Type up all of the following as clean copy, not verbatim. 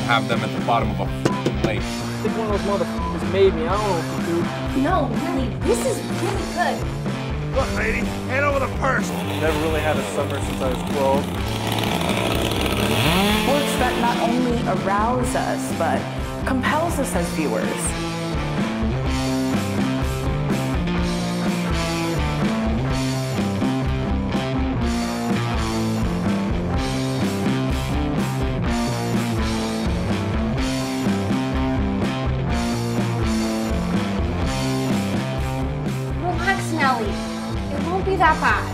have them at the bottom of a lake. I think one of those motherfuckers made me. I don't know what to do. No, really, this is really good. Look, lady, hand over the purse. Never really had a summer since I was 12. Works that not only arouse us, but compels us as viewers. Relax, Nellie. It won't be that bad.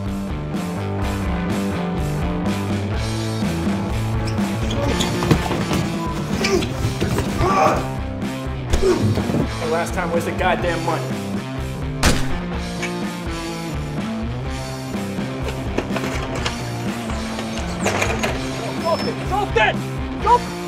The last time wasted goddamn money. Drop it! Drop it! Drop!